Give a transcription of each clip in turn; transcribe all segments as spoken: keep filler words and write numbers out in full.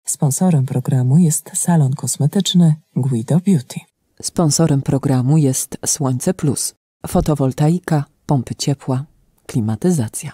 Sponsorem programu jest salon kosmetyczny Guido Beauty. Sponsorem programu jest Słońce Plus, fotowoltaika, pompy ciepła, klimatyzacja.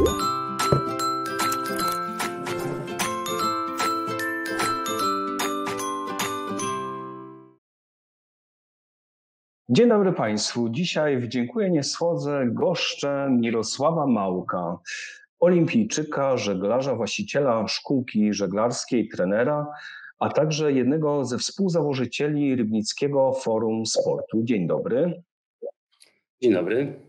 Dzień dobry Państwu. Dzisiaj w Dziękuję nie schodzę goszczę Mirosława Małka, olimpijczyka, żeglarza, właściciela szkółki żeglarskiej, trenera, a także jednego ze współzałożycieli Rybnickiego Forum Sportu. Dzień dobry. Dzień dobry.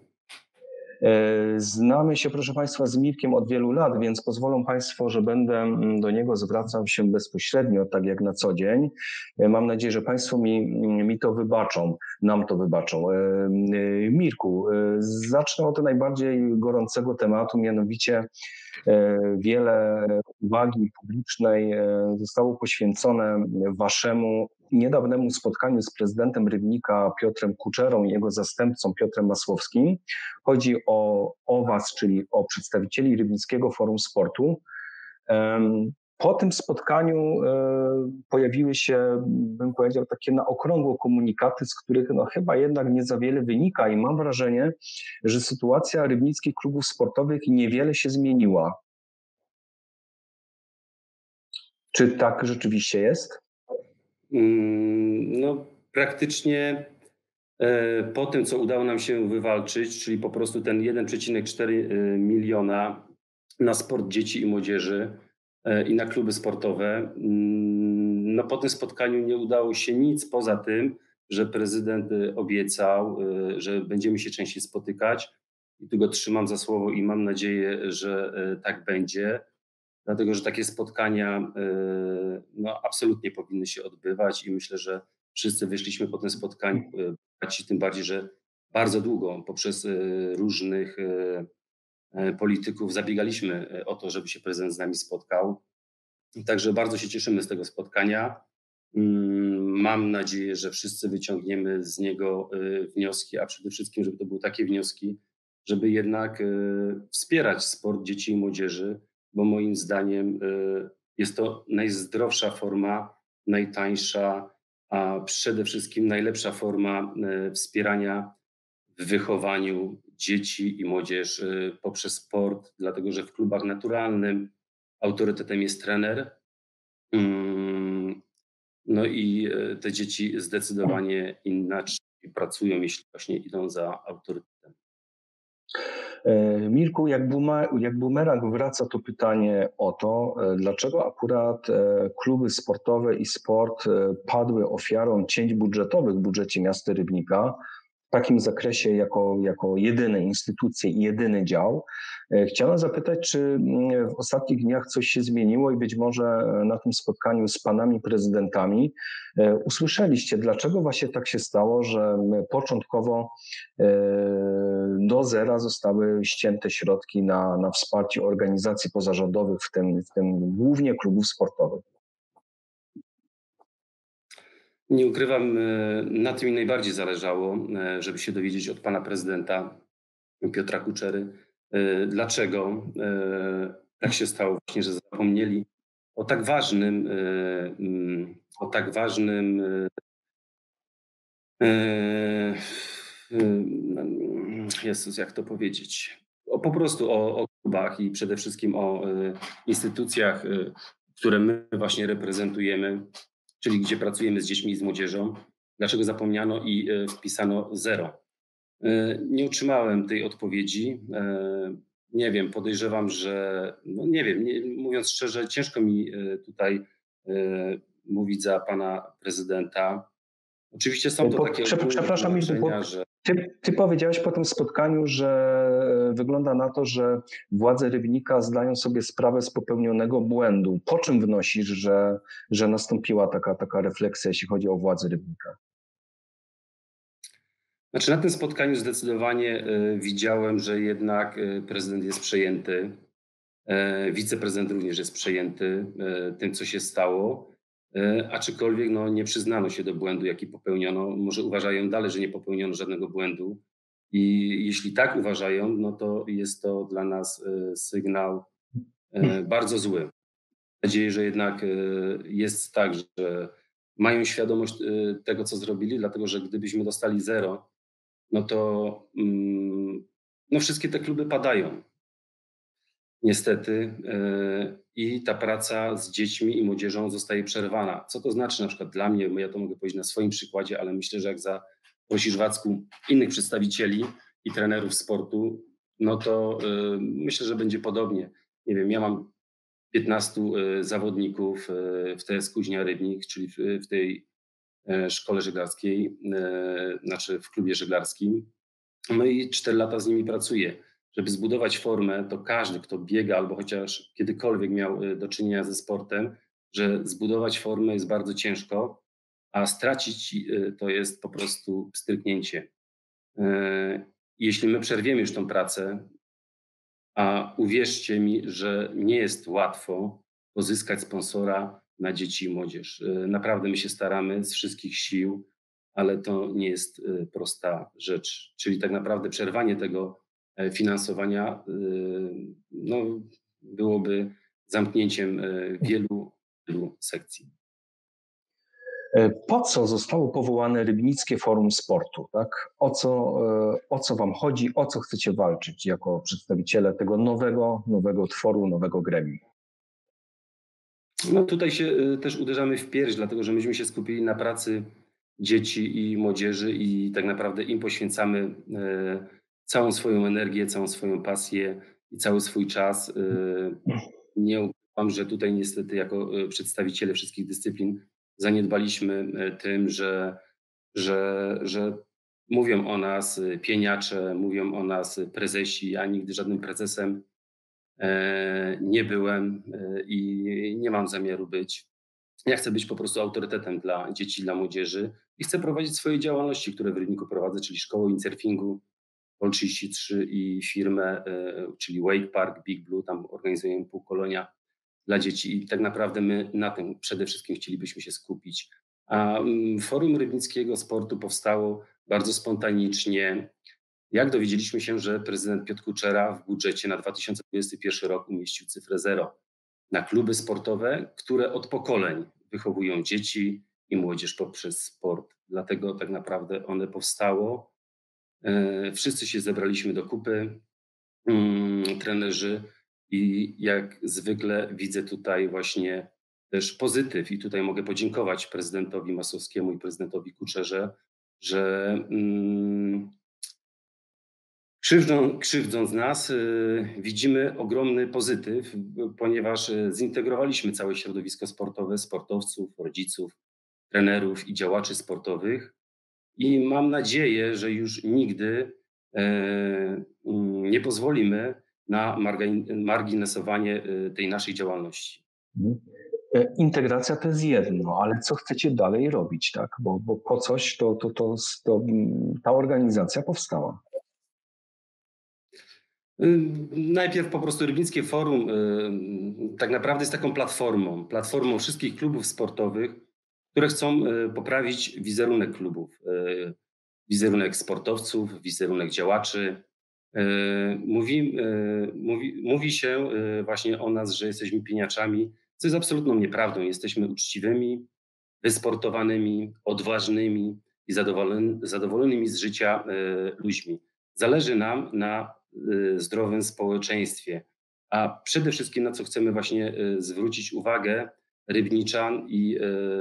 Znamy się, proszę Państwa, z Mirkiem od wielu lat, więc pozwolą Państwo, że będę do niego zwracał się bezpośrednio, tak jak na co dzień. Mam nadzieję, że Państwo mi, mi to wybaczą, nam to wybaczą. Mirku, zacznę od najbardziej gorącego tematu, mianowicie wiele uwagi publicznej zostało poświęcone Waszemu niedawnemu spotkaniu z prezydentem Rybnika Piotrem Kuczerą i jego zastępcą Piotrem Masłowskim. Chodzi o, o Was, czyli o przedstawicieli Rybnickiego Forum Sportu. Po tym spotkaniu pojawiły się, bym powiedział, takie na okrągło komunikaty, z których no chyba jednak nie za wiele wynika i mam wrażenie, że sytuacja rybnickich klubów sportowych niewiele się zmieniła. Czy tak rzeczywiście jest? No praktycznie po tym, co udało nam się wywalczyć, czyli po prostu ten jeden przecinek cztery miliona na sport dzieci i młodzieży i na kluby sportowe, no po tym spotkaniu nie udało się nic poza tym, że prezydent obiecał, że będziemy się częściej spotykać i tu go trzymam za słowo i mam nadzieję, że tak będzie. Dlatego, że takie spotkania no, absolutnie powinny się odbywać i myślę, że wszyscy wyszliśmy po tym spotkaniu, tym bardziej, że bardzo długo poprzez różnych polityków zabiegaliśmy o to, żeby się prezydent z nami spotkał. Także bardzo się cieszymy z tego spotkania. Mam nadzieję, że wszyscy wyciągniemy z niego wnioski, a przede wszystkim, żeby to były takie wnioski, żeby jednak wspierać sport dzieci i młodzieży, bo moim zdaniem jest to najzdrowsza forma, najtańsza, a przede wszystkim najlepsza forma wspierania w wychowaniu dzieci i młodzież poprzez sport, dlatego że w klubach naturalnym autorytetem jest trener. No i te dzieci zdecydowanie inaczej pracują, jeśli właśnie idą za autorytetem. Mirku, jak, bumer, jak bumerang wraca to pytanie o to, dlaczego akurat kluby sportowe i sport padły ofiarą cięć budżetowych w budżecie miasta Rybnika w takim zakresie jako, jako jedyne instytucje i jedyny dział. Chciałem zapytać, czy w ostatnich dniach coś się zmieniło i być może na tym spotkaniu z panami prezydentami usłyszeliście, dlaczego właśnie tak się stało, że początkowo do zera zostały ścięte środki na, na wsparcie organizacji pozarządowych, w tym, w tym głównie klubów sportowych. Nie ukrywam, na tym mi najbardziej zależało, żeby się dowiedzieć od pana prezydenta Piotra Kuczery, dlaczego tak się stało właśnie, że zapomnieli o tak ważnym, o tak ważnym Jezus, jak to powiedzieć, o, po prostu o, o klubach i przede wszystkim o instytucjach, które my właśnie reprezentujemy, czyli gdzie pracujemy z dziećmi i z młodzieżą. Dlaczego zapomniano i wpisano zero? Nie otrzymałem tej odpowiedzi. Nie wiem, podejrzewam, że, no nie wiem, nie, mówiąc szczerze, ciężko mi tutaj mówić za pana prezydenta. Oczywiście są to po, takie Przepraszam, Mirku, że... Ty, ty powiedziałeś po tym spotkaniu, że wygląda na to, że władze Rybnika zdają sobie sprawę z popełnionego błędu. Po czym wnosisz, że, że nastąpiła taka, taka refleksja, jeśli chodzi o władze Rybnika? Znaczy na tym spotkaniu zdecydowanie y, widziałem, że jednak y, prezydent jest przejęty. Y, wiceprezydent również jest przejęty y, tym, co się stało. Aczkolwiek no, nie przyznano się do błędu, jaki popełniono. Może uważają dalej, że nie popełniono żadnego błędu. I jeśli tak uważają, no to jest to dla nas sygnał bardzo zły. nadzieję, że jednak jest tak, że mają świadomość tego, co zrobili, dlatego że gdybyśmy dostali zero, no to no wszystkie te kluby padają. Niestety. I ta praca z dziećmi i młodzieżą zostaje przerwana. Co to znaczy na przykład dla mnie, bo ja to mogę powiedzieć na swoim przykładzie, ale myślę, że jak zaprosisz, Wacku, innych przedstawicieli i trenerów sportu, no to myślę, że będzie podobnie. Nie wiem, ja mam piętnastu zawodników w T S Kuźnia Rybnik, czyli w tej szkole żeglarskiej, znaczy w klubie żeglarskim. No i cztery lata z nimi pracuję. Żeby zbudować formę, to każdy, kto biega albo chociaż kiedykolwiek miał do czynienia ze sportem, że zbudować formę jest bardzo ciężko, a stracić to jest po prostu stryknięcie. Jeśli my przerwiemy już tą pracę, a uwierzcie mi, że nie jest łatwo pozyskać sponsora na dzieci i młodzież. Naprawdę my się staramy z wszystkich sił, ale to nie jest prosta rzecz. Czyli tak naprawdę przerwanie tego finansowania no, byłoby zamknięciem wielu, wielu sekcji. Po co zostało powołane Rybnickie Forum Sportu? Tak? O co, o co wam chodzi? O co chcecie walczyć jako przedstawiciele tego nowego, nowego tworu, nowego gremium? No tutaj się też uderzamy w pierś, dlatego że myśmy się skupili na pracy dzieci i młodzieży i tak naprawdę im poświęcamy całą swoją energię, całą swoją pasję i cały swój czas. Nie ukrywam, że tutaj niestety jako przedstawiciele wszystkich dyscyplin zaniedbaliśmy tym, że, że, że mówią o nas pieniacze, mówią o nas prezesi. Ja nigdy żadnym prezesem nie byłem i nie mam zamiaru być. Ja chcę być po prostu autorytetem dla dzieci, dla młodzieży i chcę prowadzić swoje działalności, które w Rybniku prowadzę, czyli szkołę windsurfingu, Pol trzydzieści trzy i firmę, czyli Wake Park, Big Blue, tam organizujemy półkolonia dla dzieci i tak naprawdę my na tym przede wszystkim chcielibyśmy się skupić. A Forum Rybnickiego Sportu powstało bardzo spontanicznie. Jak dowiedzieliśmy się, że prezydent Piotr Kuczera w budżecie na dwa tysiące dwudziesty pierwszy rok umieścił cyfrę zero na kluby sportowe, które od pokoleń wychowują dzieci i młodzież poprzez sport. Dlatego tak naprawdę one powstało. Wszyscy się zebraliśmy do kupy, trenerzy, i jak zwykle widzę tutaj właśnie też pozytyw i tutaj mogę podziękować prezydentowi Masłowskiemu i prezydentowi Kuczerze, że mm, krzywdząc, krzywdząc nas y, widzimy ogromny pozytyw, ponieważ zintegrowaliśmy całe środowisko sportowe, sportowców, rodziców, trenerów i działaczy sportowych i mam nadzieję, że już nigdy e, nie pozwolimy na marginesowanie tej naszej działalności. Integracja to jest jedno, ale co chcecie dalej robić, tak? Bo, bo po coś to, to, to, to ta organizacja powstała. Najpierw po prostu Rybnickie Forum tak naprawdę jest taką platformą, platformą wszystkich klubów sportowych, które chcą poprawić wizerunek klubów, wizerunek sportowców, wizerunek działaczy. Mówi, mówi, mówi się właśnie o nas, że jesteśmy pieniaczami, co jest absolutną nieprawdą. Jesteśmy uczciwymi, wysportowanymi, odważnymi i zadowolony, zadowolonymi z życia ludźmi. Zależy nam na zdrowym społeczeństwie, a przede wszystkim na co chcemy właśnie zwrócić uwagę rybniczan i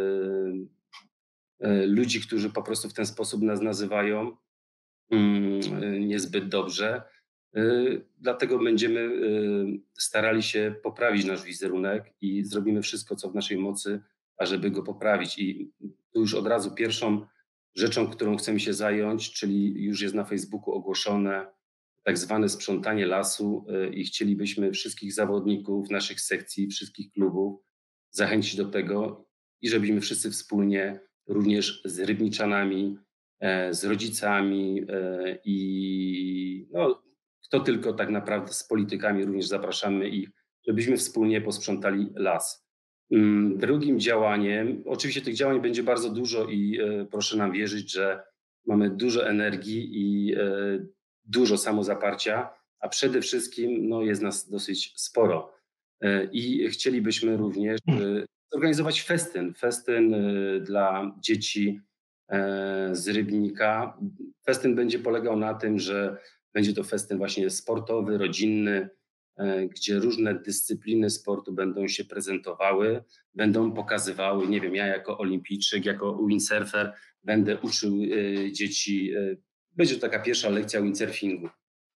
ludzi, którzy po prostu w ten sposób nas nazywają niezbyt dobrze. Dlatego będziemy starali się poprawić nasz wizerunek i zrobimy wszystko, co w naszej mocy, ażeby go poprawić. I tu już od razu pierwszą rzeczą, którą chcemy się zająć, czyli już jest na Facebooku ogłoszone tak zwane sprzątanie lasu i chcielibyśmy wszystkich zawodników naszych sekcji, wszystkich klubów zachęcić do tego i żebyśmy wszyscy wspólnie, również z rybniczanami, z rodzicami i no, kto tylko tak naprawdę z politykami również zapraszamy ich, żebyśmy wspólnie posprzątali las. Drugim działaniem, oczywiście tych działań będzie bardzo dużo i proszę nam wierzyć, że mamy dużo energii i dużo samozaparcia, a przede wszystkim no, jest nas dosyć sporo. I chcielibyśmy również zorganizować festyn, festyn dla dzieci z Rybnika. Festyn będzie polegał na tym, że będzie to festyn właśnie sportowy, rodzinny, gdzie różne dyscypliny sportu będą się prezentowały, będą pokazywały, nie wiem, ja jako olimpijczyk, jako windsurfer będę uczył dzieci, będzie to taka pierwsza lekcja windsurfingu.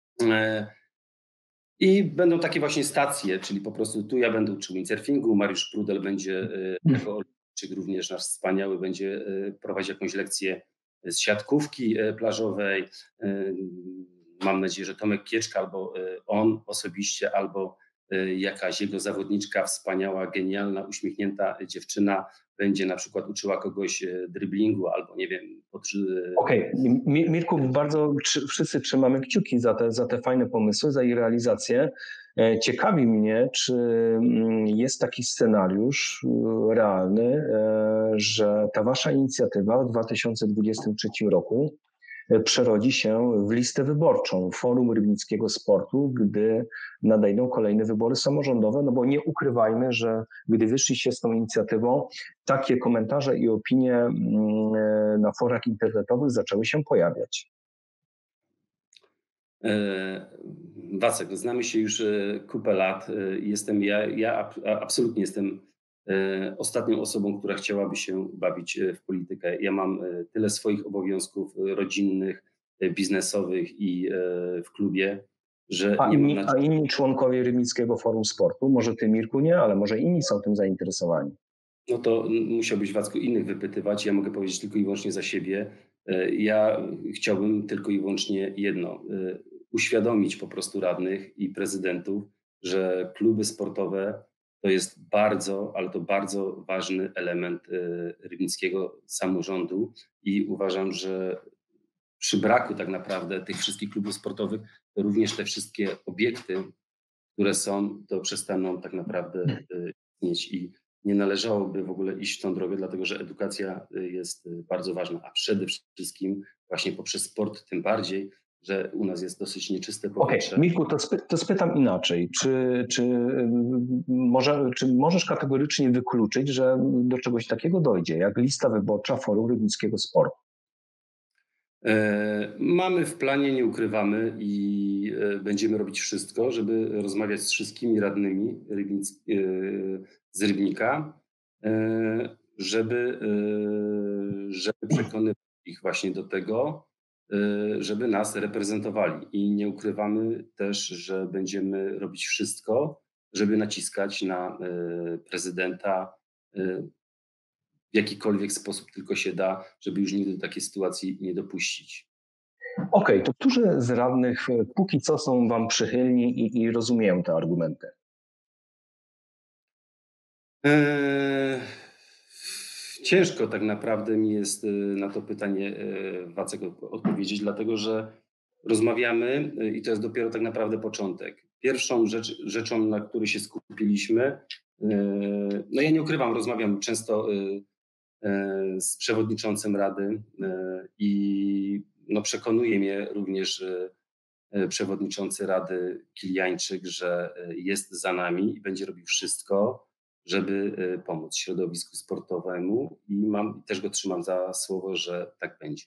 I będą takie właśnie stacje, czyli po prostu tu ja będę uczył windsurfingu, Mariusz Prudel będzie jako olimpijczyk również nasz wspaniały, będzie prowadzić jakąś lekcję z siatkówki plażowej. Mam nadzieję, że Tomek Kieczka albo on osobiście, albo jakaś jego zawodniczka, wspaniała, genialna, uśmiechnięta dziewczyna będzie na przykład uczyła kogoś driblingu albo nie wiem. Pod... Okej, okay. Mirku, bardzo wszyscy trzymamy kciuki za te, za te fajne pomysły, za ich realizację. Ciekawi mnie, czy jest taki scenariusz realny, że ta wasza inicjatywa w dwa tysiące dwudziestym trzecim roku przerodzi się w listę wyborczą Forum Rybnickiego Sportu, gdy nadejdą kolejne wybory samorządowe, no bo nie ukrywajmy, że gdy wyszliście z tą inicjatywą, takie komentarze i opinie na forach internetowych zaczęły się pojawiać. Wacek, znamy się już kupę lat. Jestem ja, ja absolutnie jestem ostatnią osobą, która chciałaby się bawić w politykę. Ja mam tyle swoich obowiązków rodzinnych, biznesowych i w klubie, że a nie inni, mam na... A inni członkowie Rybnickiego Forum Sportu, może ty, Mirku, nie, ale może inni są tym zainteresowani. No to musiałbyś, Wacku, innych wypytywać. Ja mogę powiedzieć tylko i wyłącznie za siebie. Ja chciałbym tylko i wyłącznie jedno. Uświadomić po prostu radnych i prezydentów, że kluby sportowe to jest bardzo, ale to bardzo ważny element rybnickiego samorządu i uważam, że przy braku tak naprawdę tych wszystkich klubów sportowych, to również te wszystkie obiekty, które są, to przestaną tak naprawdę istnieć i nie należałoby w ogóle iść w tą drogę, dlatego że edukacja jest bardzo ważna, a przede wszystkim właśnie poprzez sport tym bardziej, że u nas jest dosyć nieczyste powietrze. Okej, Mirku, to, spy- to spytam inaczej. Czy, czy, może, czy możesz kategorycznie wykluczyć, że do czegoś takiego dojdzie, jak lista wyborcza Forum Rybnickiego Sportu? E, mamy w planie, nie ukrywamy i e, będziemy robić wszystko, żeby rozmawiać z wszystkimi radnymi Rybnic, e, z Rybnika, e, żeby, e, żeby przekonywać ich właśnie do tego, żeby nas reprezentowali. I nie ukrywamy też, że będziemy robić wszystko, żeby naciskać na prezydenta w jakikolwiek sposób tylko się da, żeby już nigdy do takiej sytuacji nie dopuścić. Okej, okay, to którzy z radnych póki co są wam przychylni i, i rozumieją te argumenty? Eee... Ciężko tak naprawdę mi jest na to pytanie, Wacek, odpowiedzieć, dlatego że rozmawiamy i to jest dopiero tak naprawdę początek. Pierwszą rzecz, rzeczą, na której się skupiliśmy, no ja nie ukrywam, rozmawiam często z przewodniczącym Rady i no przekonuje mnie również przewodniczący Rady Kiliańczyk, że jest za nami i będzie robił wszystko, żeby pomóc środowisku sportowemu i mam, też go trzymam za słowo, że tak będzie.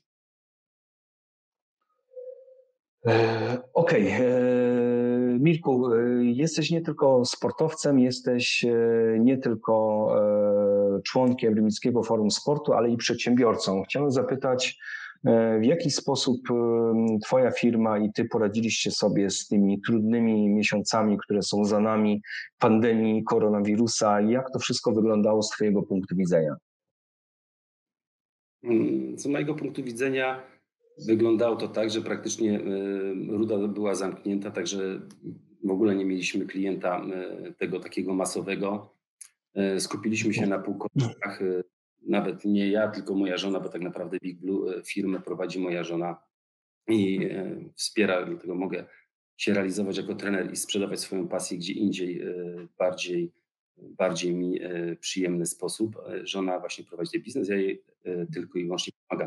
Okej. Okay. Mirku, jesteś nie tylko sportowcem, jesteś nie tylko członkiem Rybnickiego Forum Sportu, ale i przedsiębiorcą. Chciałem zapytać, w jaki sposób twoja firma i ty poradziliście sobie z tymi trudnymi miesiącami, które są za nami, pandemii koronawirusa? Jak to wszystko wyglądało z twojego punktu widzenia? Z mojego punktu widzenia wyglądało to tak, że praktycznie Ruda była zamknięta, także w ogóle nie mieliśmy klienta tego takiego masowego. Skupiliśmy się na półkoszach. Nawet nie ja, tylko moja żona, bo tak naprawdę Big Blue firmę prowadzi moja żona i wspiera, dlatego mogę się realizować jako trener i sprzedawać swoją pasję gdzie indziej, bardziej, bardziej mi przyjemny sposób. Żona właśnie prowadzi ten biznes, ja jej tylko i wyłącznie pomagam.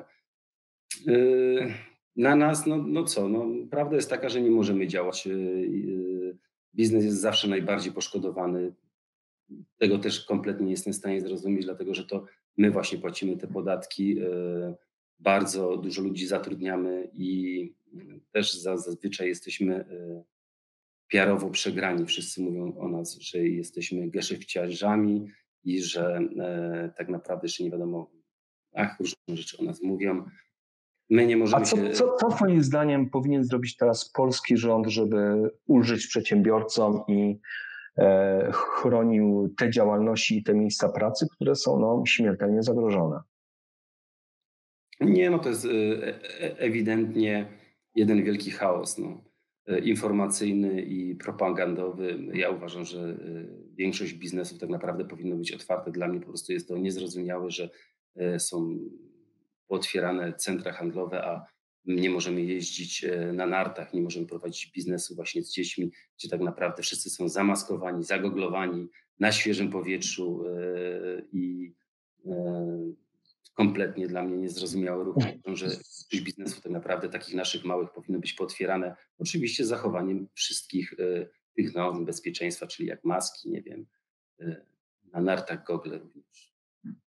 Na nas, no, no co, no, prawda jest taka, że nie możemy działać biznes jest zawsze najbardziej poszkodowany. Tego też kompletnie nie jestem w stanie zrozumieć, dlatego że to my właśnie płacimy te podatki. Bardzo dużo ludzi zatrudniamy i też zazwyczaj jesteśmy P R owo przegrani. Wszyscy mówią o nas, że jesteśmy geszefciarzami i że e, tak naprawdę jeszcze nie wiadomo, ach, różne rzeczy o nas mówią. My nie możemy A co, się... co, co twoim zdaniem powinien zrobić teraz polski rząd, żeby ulżyć przedsiębiorcom i e, chronił te działalności i te miejsca pracy, które są no, śmiertelnie zagrożone? Nie, no to jest e, ewidentnie jeden wielki chaos. No. Informacyjny i propagandowy. Ja uważam, że większość biznesów tak naprawdę powinno być otwarte. Dla mnie po prostu jest to niezrozumiałe, że są otwierane centra handlowe, a nie możemy jeździć na nartach, nie możemy prowadzić biznesu właśnie z dziećmi, gdzie tak naprawdę wszyscy są zamaskowani, zagoglowani na świeżym powietrzu i kompletnie dla mnie niezrozumiały ruch, że część biznesów tak naprawdę takich naszych małych powinno być pootwierane, oczywiście z zachowaniem wszystkich y, tych norm bezpieczeństwa, czyli jak maski, nie wiem, y, na nartach gogle również.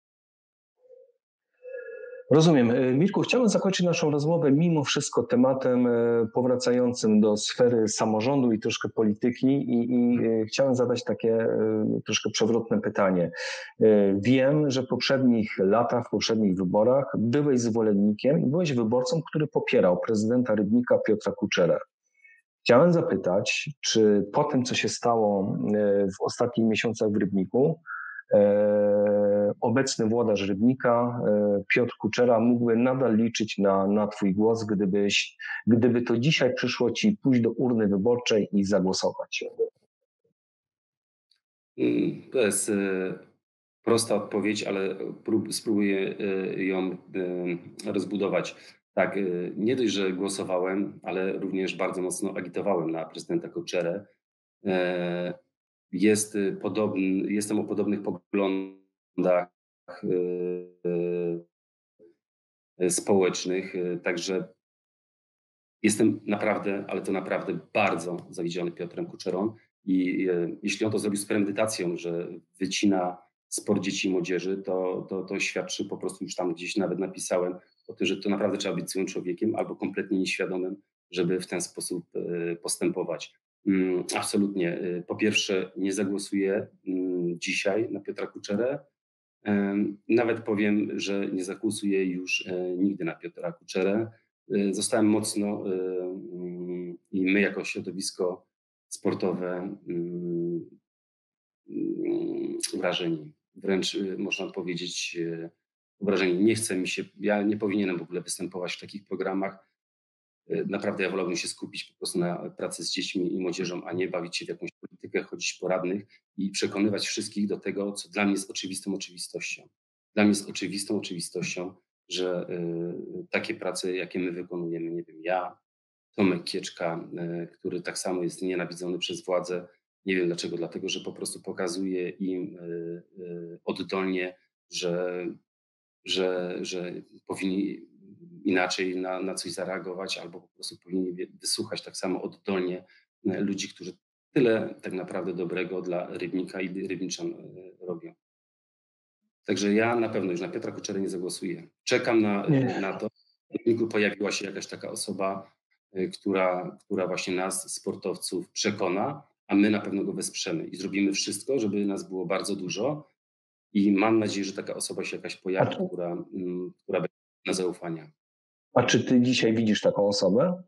Rozumiem. Mirku, chciałbym zakończyć naszą rozmowę mimo wszystko tematem powracającym do sfery samorządu i troszkę polityki i, i chciałem zadać takie troszkę przewrotne pytanie. Wiem, że w poprzednich latach, w poprzednich wyborach byłeś zwolennikiem i byłeś wyborcą, który popierał prezydenta Rybnika Piotra Kuczerę. Chciałem zapytać, czy po tym, co się stało w ostatnich miesiącach w Rybniku, E, obecny włodarz Rybnika, e, Piotr Kuczera, mógłby nadal liczyć na, na twój głos, gdybyś, gdyby to dzisiaj przyszło ci pójść do urny wyborczej i zagłosować? To jest prosta odpowiedź, ale prób, spróbuję ją rozbudować. Tak, nie dość, że głosowałem, ale również bardzo mocno agitowałem na prezydenta Kuczerę. Jest podobny, jestem o podobnych poglądach społecznych, także jestem naprawdę, ale to naprawdę bardzo zawiedziony Piotrem Kuczerą i jeśli on to zrobił z premedytacją, że wycina sport dzieci i młodzieży, to, to, to świadczy po prostu, już tam gdzieś nawet napisałem o tym, że to naprawdę trzeba być złym człowiekiem albo kompletnie nieświadomym, żeby w ten sposób postępować. Absolutnie. Po pierwsze, nie zagłosuję dzisiaj na Piotra Kuczerę. Nawet powiem, że nie zagłosuję już nigdy na Piotra Kuczerę. Zostałem mocno i my jako środowisko sportowe wrażeni. Wręcz można powiedzieć wrażeni. Nie chce mi się, ja nie powinienem w ogóle występować w takich programach. Naprawdę ja wolałbym się skupić po prostu na pracy z dziećmi i młodzieżą, a nie bawić się w jakąś politykę, chodzić po radnych i przekonywać wszystkich do tego, co dla mnie jest oczywistą oczywistością. Dla mnie jest oczywistą oczywistością, że y, takie prace, jakie my wykonujemy, nie wiem, ja, Tomek Kieczka, y, który tak samo jest nienawidzony przez władzę, nie wiem dlaczego, dlatego, że po prostu pokazuje im y, y, oddolnie, że, że, że powinni inaczej na, na coś zareagować, albo po prostu powinni wysłuchać tak samo oddolnie ludzi, którzy tyle tak naprawdę dobrego dla Rybnika i Rybniczan robią. Także ja na pewno już na Piotra Kuczerę nie zagłosuję. Czekam na, na to. W Rybniku pojawiła się jakaś taka osoba, która, która właśnie nas, sportowców, przekona, a my na pewno go wesprzemy i zrobimy wszystko, żeby nas było bardzo dużo i mam nadzieję, że taka osoba się jakaś pojawi, która, która będzie na zaufania. A czy ty dzisiaj widzisz taką osobę?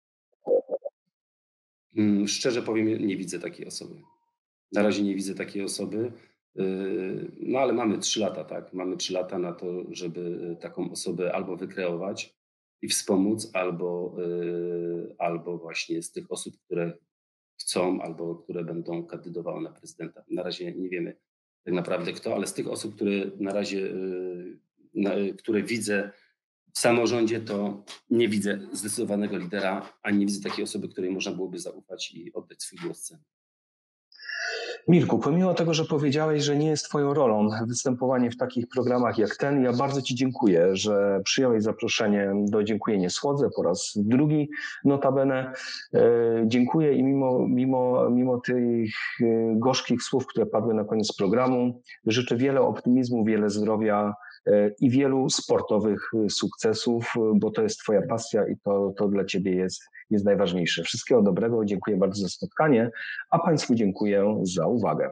Szczerze powiem, nie widzę takiej osoby. Na razie nie widzę takiej osoby, no ale mamy trzy lata, tak? Mamy trzy lata na to, żeby taką osobę albo wykreować i wspomóc, albo, albo właśnie z tych osób, które chcą, albo które będą kandydowały na prezydenta. Na razie nie wiemy tak naprawdę kto, ale z tych osób, które na razie, które widzę w samorządzie, to nie widzę zdecydowanego lidera, ani nie widzę takiej osoby, której można byłoby zaufać i oddać swój głos. Mirku, pomimo tego, że powiedziałeś, że nie jest twoją rolą występowanie w takich programach jak ten, ja bardzo ci dziękuję, że przyjąłeś zaproszenie do Dziękuję nie słodzę po raz drugi notabene. Dziękuję i mimo, mimo, mimo tych gorzkich słów, które padły na koniec programu, życzę wiele optymizmu, wiele zdrowia i wielu sportowych sukcesów, bo to jest twoja pasja i to, to dla ciebie jest, jest najważniejsze. Wszystkiego dobrego, dziękuję bardzo za spotkanie, a Państwu dziękuję za uwagę.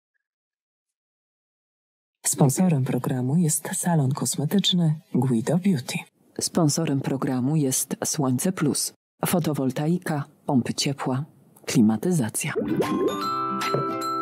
Sponsorem programu jest salon kosmetyczny Guido Beauty. Sponsorem programu jest Słońce Plus, fotowoltaika, pompy ciepła, klimatyzacja.